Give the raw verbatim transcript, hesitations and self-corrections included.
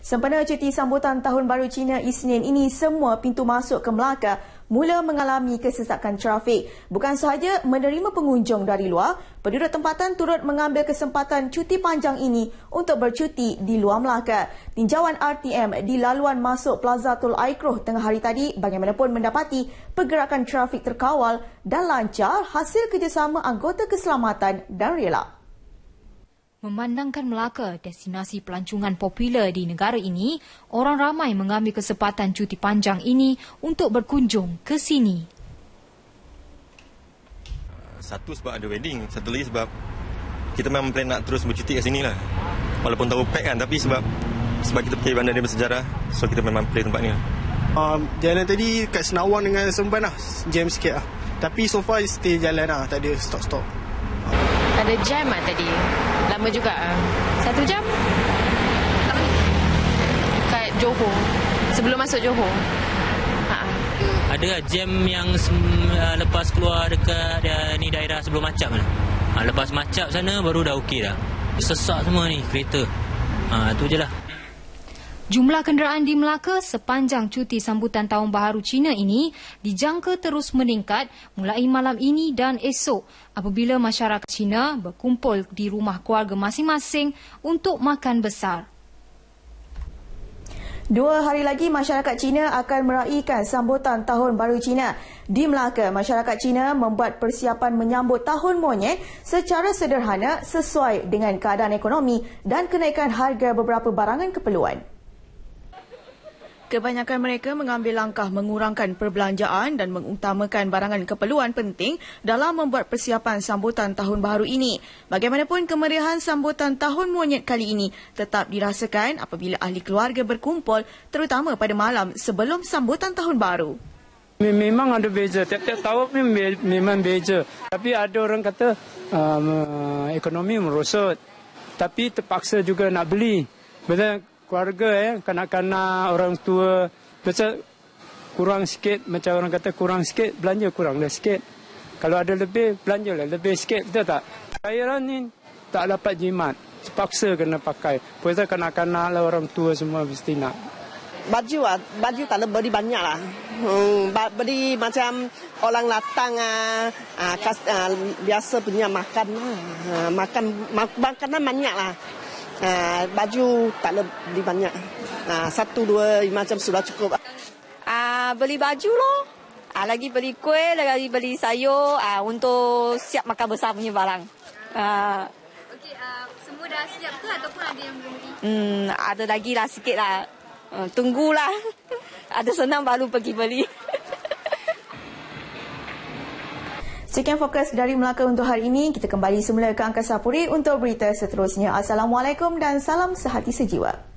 Sempena cuti sambutan Tahun Baru Cina Isnin ini, semua pintu masuk ke Melaka mula mengalami kesesakan trafik. Bukan sahaja menerima pengunjung dari luar, penduduk tempatan turut mengambil kesempatan cuti panjang ini untuk bercuti di luar Melaka. Tinjauan R T M di laluan masuk Plaza Tol Aikroh tengah hari tadi bagaimanapun mendapati pergerakan trafik terkawal dan lancar hasil kerjasama anggota keselamatan dan rela. Memandangkan Melaka destinasi pelancongan popular di negara ini, orang ramai mengambil kesempatan cuti panjang ini untuk berkunjung ke sini. Satu sebab ada wedding, satu lagi sebab kita memang plan nak terus bercuti kat sini lah. Walaupun tahu pack kan, tapi sebab sebab kita pergi bandar dia bersejarah, so kita memang play tempat ni lah. Um, jalan tadi kat Senawang dengan Seremban lah, jam sikit lah. Tapi so far stay jalan lah, tak ada stop-stop. Ada jam lah tadi. Lama juga. Satu jam? Kat Johor. Sebelum masuk Johor. Ha. Ada jam yang uh, lepas keluar dekat uh, ni daerah sebelum Macap mana. Ha, lepas Macap sana baru dah okey dah. Sesak semua ni kereta. Ha, tu je lah. Jumlah kenderaan di Melaka sepanjang cuti sambutan Tahun Baharu Cina ini dijangka terus meningkat mulai malam ini dan esok apabila masyarakat Cina berkumpul di rumah keluarga masing-masing untuk makan besar. Dua hari lagi masyarakat Cina akan meraihkan sambutan Tahun Baru Cina. Di Melaka, masyarakat Cina membuat persiapan menyambut Tahun Monyet secara sederhana sesuai dengan keadaan ekonomi dan kenaikan harga beberapa barangan keperluan. Kebanyakan mereka mengambil langkah mengurangkan perbelanjaan dan mengutamakan barangan keperluan penting dalam membuat persiapan sambutan Tahun Baharu ini. Bagaimanapun, kemeriahan sambutan Tahun Monyet kali ini tetap dirasakan apabila ahli keluarga berkumpul, terutama pada malam sebelum sambutan Tahun Baru. Memang ada beza, tiap-tiap tahun memang beza. Tapi ada orang kata um, ekonomi merosot, tapi terpaksa juga nak beli. Betul? Keluarga, eh, kanak-kanak, orang tua, biasa kurang sikit, macam orang kata kurang sikit, belanja kuranglah sikit. Kalau ada lebih, belanjalah lebih sikit, betul tak? Cairan ni tak dapat jimat, terpaksa kena pakai. Biasa kanak-kanak lah, orang tua semua mesti nak. Baju ah, baju tak boleh beli banyak lah. Hmm, beli macam orang latang ah, ah, kas, ah biasa punya makan lah. Ah, makan mak, makanan banyak lah. Ah, baju tak boleh beli banyak. Ah, satu dua macam sudah cukup. Ah, beli baju loh. Ah, lagi beli kuih, lagi beli sayur ah, untuk siap makan besar punya barang. Ah. Okey, uh, semua dah siap ke ataupun ada yang belum? Hmm, ada lagi lah sikit lah. Uh, tunggulah. Ada senang baru pergi beli. Sekian fokus dari Melaka untuk hari ini. Kita kembali semula ke Angkasa Puri untuk berita seterusnya. Assalamualaikum dan salam sehati sejiwa.